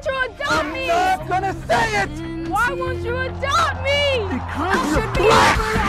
won't you adopt me? I'm not gonna say it! Why won't you adopt me? Because you're black!